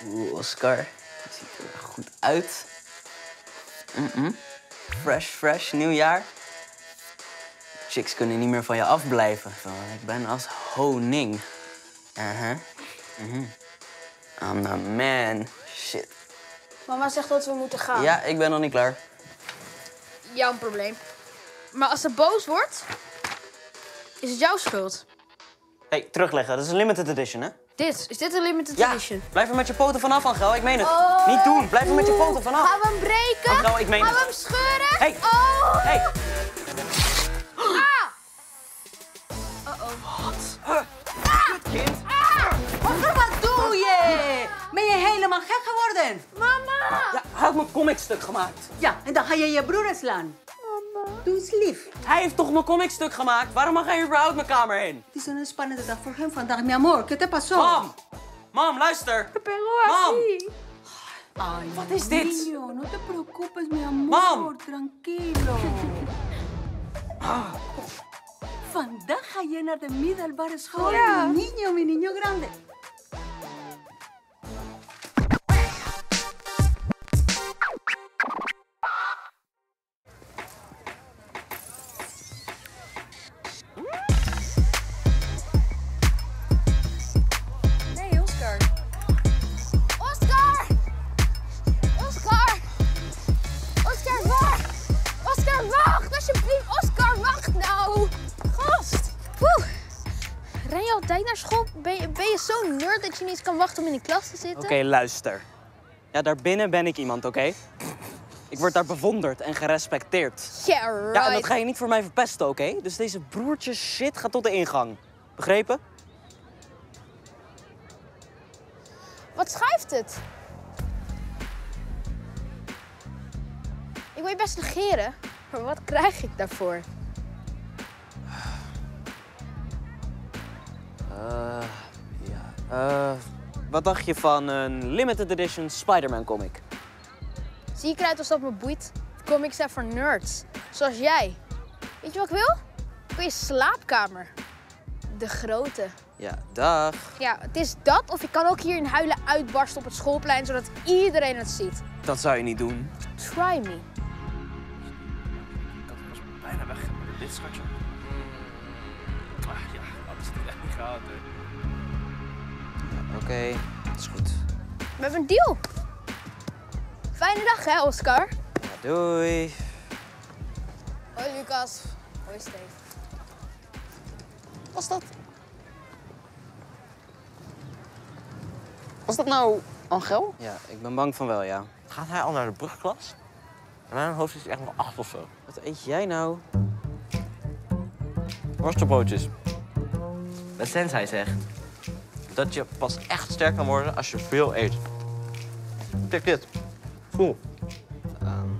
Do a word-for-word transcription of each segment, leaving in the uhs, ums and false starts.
Oeh, Oscar. Je ziet er goed uit. Mm-mm. Fresh, fresh, nieuwjaar. Chicks kunnen niet meer van je afblijven. Van, ik ben als honing. Uh-huh. Mm-hmm. I'm the man. Shit. Mama zegt dat we moeten gaan. Ja, ik ben nog niet klaar. Jouw probleem. Maar als ze boos wordt, is het jouw schuld. Hé, hey, terugleggen. Dat is een limited edition, hè? Dit, is dit een limited Ja, edition? blijf er met je poten vanaf, Angel. Ik meen het. Oh. Niet doen. Blijf er met je poten vanaf. Gaan we hem breken? Angel, ik meen Gaan het. we hem scheuren? Hey. Oh! Hey. Ah! Uh-oh. Wat? Kut, kind. Oscar, wat doe je? Ben je helemaal gek geworden? Mama! Ja, hij had mijn comicstuk gemaakt. Ja, en dan ga je je broer slaan. Mama. Doe eens lief. Hij heeft toch mijn comicstuk gemaakt? Waarom mag hij überhaupt mijn kamer in? Het is een spannende dag voor hem vandaag, mi amor. ¿Qué te pasó? Mam! Mam, luister! Pero Mam! así. Ay, Wat is dit? niño, no te preocupes, mi amor. Mam! Tranquilo. Vandaag ga je naar de middelbare school. Ja. Mi niño, mi niño grande. Nee, Oscar. Oscar! Oscar! Oscar, wacht! Oscar, wacht! Alsjeblieft, Oscar, wacht nou! Gast! Woe. Ren je altijd naar school? Ben je, ben je zo'n nerd dat je niet kan wachten om in de klas te zitten? Oké, luister. Ja, daarbinnen ben ik iemand, oké? Ik word daar bewonderd en gerespecteerd. Yeah, right. Ja, en dat ga je niet voor mij verpesten, oké? Dus deze broertjes shit gaat tot de ingang. Begrepen? Wat schuift het? Ik wil je best negeren, maar wat krijg ik daarvoor? Eh, ja. Eh, wat dacht je van een limited edition Spider-Man comic? Zie ik eruit als dat me boeit? Comics zijn voor nerds, zoals jij. Weet je wat ik wil? Ik wil je slaapkamer. De grote. Ja, dag. Ja, het is dat of ik kan ook hier in huilen uitbarsten op het schoolplein, zodat iedereen het ziet. Dat zou je niet doen. Try me. Ik had was bijna weg met dit schatje. Ah ja, dat is het echt niet gehad. Hè. Ja, oké, okay. Dat is goed. We hebben een deal. Fijne dag, hè, Oscar? Ja, doei. Hoi, Lucas. Hoi, Steve. Was dat? Was dat nou Angel? Ja, ik ben bang van wel, ja. Gaat hij al naar de brugklas? In mijn hoofd is hij echt nog acht of zo. Wat eet jij nou? Worstenbroodjes. De sensei zegt dat je pas echt sterk kan worden als je veel eet. Kijk dit. Voel. Um...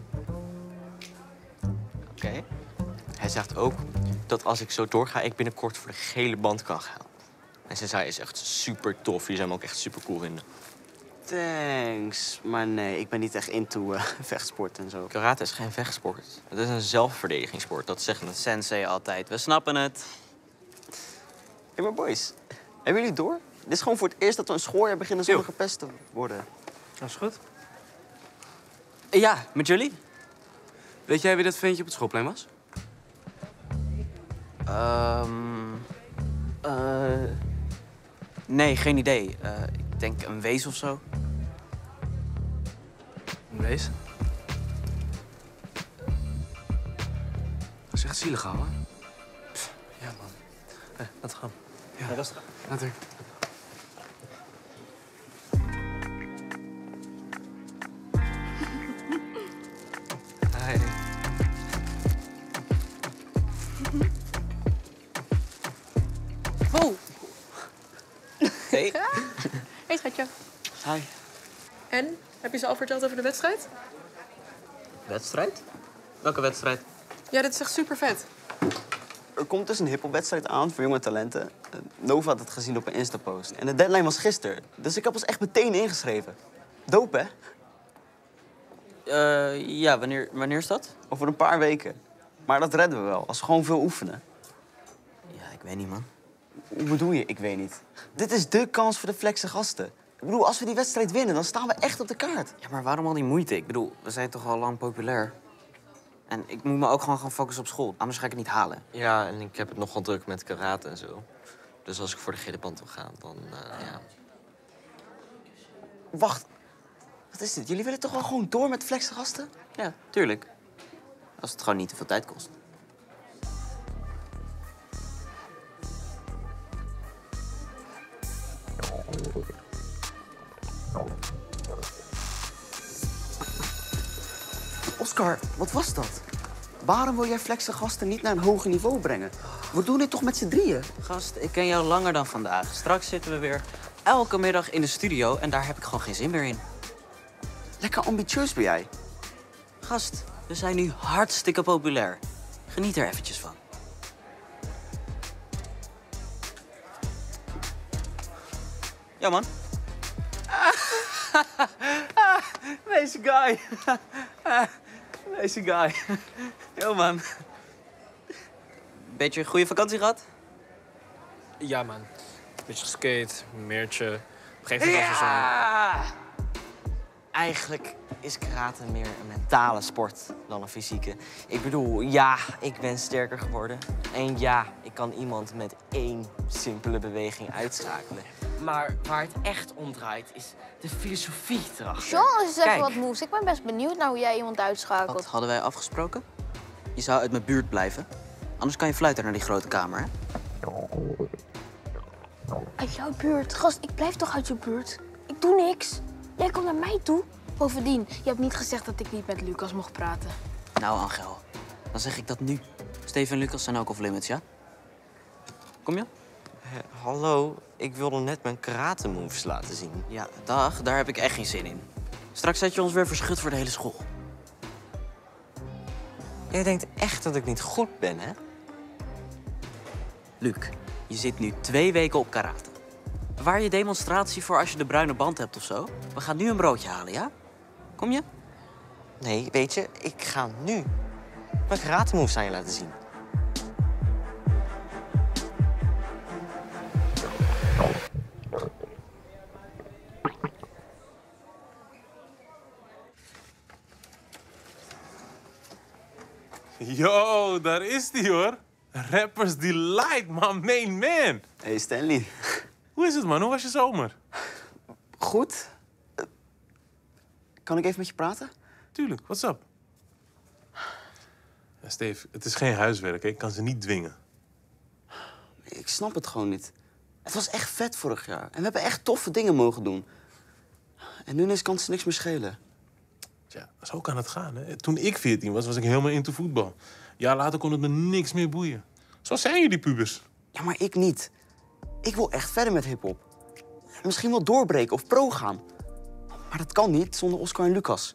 Oké. Okay. Hij zegt ook dat als ik zo doorga, ik binnenkort voor de gele band kan gaan. En sensei is echt super tof. Die zou hem ook echt super cool vinden. Thanks. Maar nee, ik ben niet echt into uh, vechtsport en zo. Karate is geen vechtsport. Het is een zelfverdedigingssport. Dat zeggen de Sensei altijd. We snappen het. Hé, hey, maar boys. Hebben jullie door? Dit is gewoon voor het eerst dat we een schooljaar beginnen zonder Yo. gepest te worden. Dat is goed. Ja, met jullie? Weet jij wie dat ventje op het schoolplein was? Ehm... Uh, nee, geen idee. Uh, ik denk een wees of zo. Een wees. Dat is echt zielig, ouwe. Pff, ja, man. Hé, laten we gaan. Ja, rustig. Later. Hi. Oh! Hey. Hey schatje. Hi. En? Heb je ze al verteld over de wedstrijd? Wedstrijd? Welke wedstrijd? Ja, dit is echt super vet. Er komt dus een hiphopwedstrijd aan voor jonge talenten. Uh, Nova had het gezien op een Insta-post. En de deadline was gisteren. Dus ik heb ons echt meteen ingeschreven. Dope, hè? Uh, ja, wanneer, wanneer is dat? Over een paar weken. Maar dat redden we wel, als we gewoon veel oefenen. Ja, ik weet niet, man. Hoe bedoel je, ik weet niet? Dit is dé kans voor de flexe gasten. Ik bedoel, als we die wedstrijd winnen, dan staan we echt op de kaart. Ja, maar waarom al die moeite? Ik bedoel, we zijn toch al lang populair. En ik moet me ook gewoon gaan focussen op school. Anders ga ik het niet halen. Ja, en ik heb het nogal druk met karate en zo. Dus als ik voor de gele band wil gaan, dan uh, ja. Wacht, wat is dit? Jullie willen toch wel gewoon door met flexen gasten? Ja, tuurlijk. Als het gewoon niet te veel tijd kost. Oscar, wat was dat? Waarom wil jij flexen gasten niet naar een hoger niveau brengen? We doen dit toch met z'n drieën? Gast, ik ken jou langer dan vandaag. Straks zitten we weer elke middag in de studio en daar heb ik gewoon geen zin meer in. Lekker ambitieus ben jij. Gast, we zijn nu hartstikke populair. Geniet er eventjes van. Ja, man. Deze guy. Deze guy. Yo, man. Beetje een goede vakantie gehad? Ja, man. Beetje geskate, meertje. Op een gegeven moment was er zo'n... Ja! Eigenlijk is karate meer een mentale sport dan een fysieke. Ik bedoel, ja, ik ben sterker geworden. En ja, ik kan iemand met één simpele beweging uitschakelen. Maar waar het echt om draait, is de filosofie erachter. John, is even Kijk. wat moes. Ik ben best benieuwd naar hoe jij iemand uitschakelt. Wat hadden wij afgesproken? Je zou uit mijn buurt blijven. Anders kan je fluiten naar die grote kamer, hè? Uit jouw buurt? Gast, ik blijf toch uit je buurt? Ik doe niks. Jij komt naar mij toe. Bovendien, je hebt niet gezegd dat ik niet met Lucas mocht praten. Nou, Angel. Dan zeg ik dat nu. Steven en Lucas zijn ook off limits, ja? Kom je? Eh, hallo, ik wilde net mijn karate moves laten zien. Ja, dag. Daar heb ik echt geen zin in. Straks zet je ons weer verschut voor de hele school. Jij denkt echt dat ik niet goed ben, hè? Luc, je zit nu twee weken op karate. Waar je demonstratie voor als je de bruine band hebt of zo? We gaan nu een broodje halen, ja? Kom je? Nee, weet je, ik ga nu mijn karate moves aan je laten zien. Yo, daar is die hoor. Rappers Delight, my main man. Hey Stanley. Hoe is het man? Hoe was je zomer? Goed. Uh, kan ik even met je praten? Tuurlijk, what's up? Ja, Steve, het is geen huiswerk, hè? Ik kan ze niet dwingen. Ik snap het gewoon niet. Het was echt vet vorig jaar. En we hebben echt toffe dingen mogen doen. En nu ineens kan ze niks meer schelen. Ja, zo kan het gaan. Hè? Toen ik veertien was, was ik helemaal into voetbal. Een jaar later kon het me niks meer boeien. Zo zijn jullie pubers. Ja, maar ik niet. Ik wil echt verder met hiphop. Misschien wel doorbreken of pro gaan. Maar dat kan niet zonder Oscar en Lucas.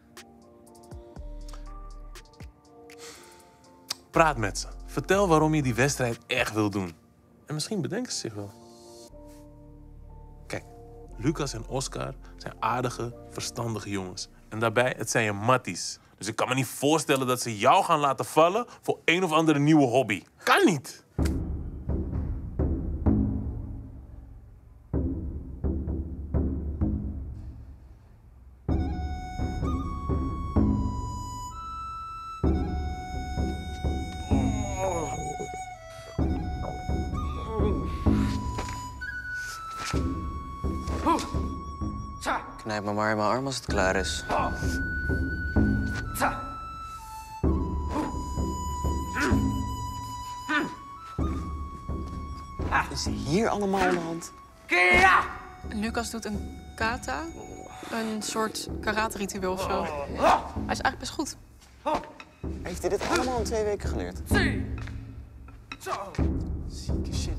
Praat met ze. Vertel waarom je die wedstrijd echt wil doen. En misschien bedenken ze zich wel. Kijk, Lucas en Oscar zijn aardige, verstandige jongens. En daarbij, het zijn je matties. Dus ik kan me niet voorstellen dat ze jou gaan laten vallen voor een of andere nieuwe hobby. Kan niet! Knijp me maar in mijn arm als het klaar is. Is hier allemaal aan de hand? Lucas doet een kata. Een soort karate-ritueel of zo. Hij is eigenlijk best goed. Heeft hij dit allemaal in twee weken geleerd? Zieke shit.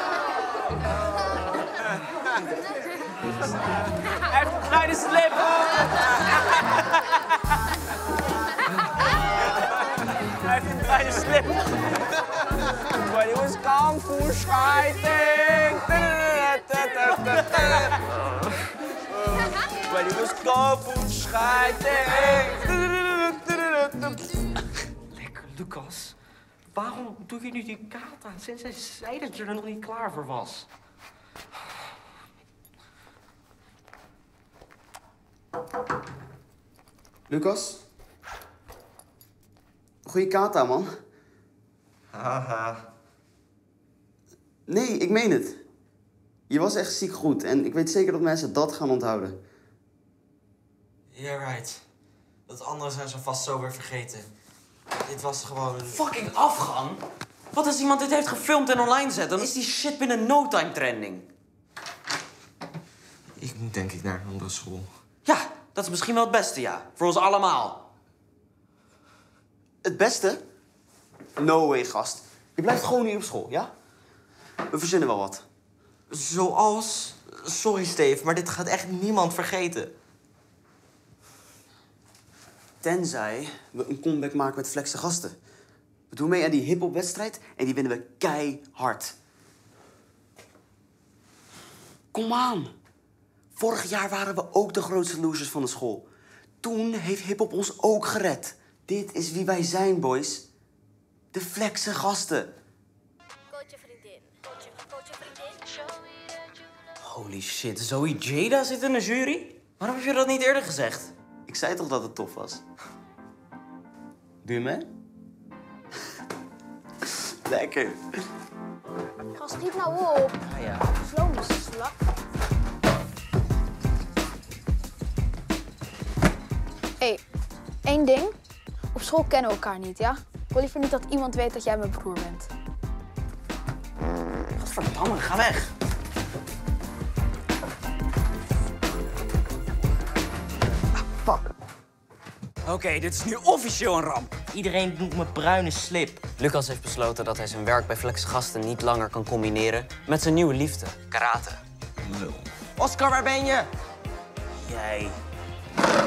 Kleine slip! Hij heeft een kleine slip. But it was kung fu fighting. But it was kung fu fighting. Lekker, Lucas. Waarom doe je nu die kaart aan? Sinds hij zei dat je er nog niet klaar voor was. Lucas? Goeie kata, man. Haha. Nee, ik meen het. Je was echt ziek goed en ik weet zeker dat mensen dat gaan onthouden. Yeah, right. Dat andere zijn ze vast zo weer vergeten. Dit was gewoon een... Fucking afgang? Wat als iemand dit heeft gefilmd en online zet? Dan is die shit binnen no time trending. Ik moet denk ik naar een andere school. Ja, dat is misschien wel het beste, ja. Voor ons allemaal. Het beste? No way, gast. Je blijft gewoon hier op school, ja? We verzinnen wel wat. Zoals... Sorry, Steve, maar dit gaat echt niemand vergeten. Tenzij we een comeback maken met Flexe gasten. We doen mee aan die hiphop-wedstrijd en die winnen we keihard. Kom aan. Vorig jaar waren we ook de grootste losers van de school. Toen heeft hiphop ons ook gered. Dit is wie wij zijn, boys. De Flexe gasten. Holy shit, Zoe Jada zit in de jury? Waarom heb je dat niet eerder gezegd? Ik zei toch dat het tof was? Doe je mee? Lekker. Gast, schiet nou op. Ah ja. Sloom is slak. Hé, hey, één ding. Op school kennen we elkaar niet, ja? Ik wil liever niet dat iemand weet dat jij mijn broer bent. Godverdamme, ga weg. Oké, okay, dit is nu officieel een ramp. Iedereen noemt me bruine slip. Lucas heeft besloten dat hij zijn werk bij Flexe gasten niet langer kan combineren met zijn nieuwe liefde, karate. Oscar, waar ben je? Jij.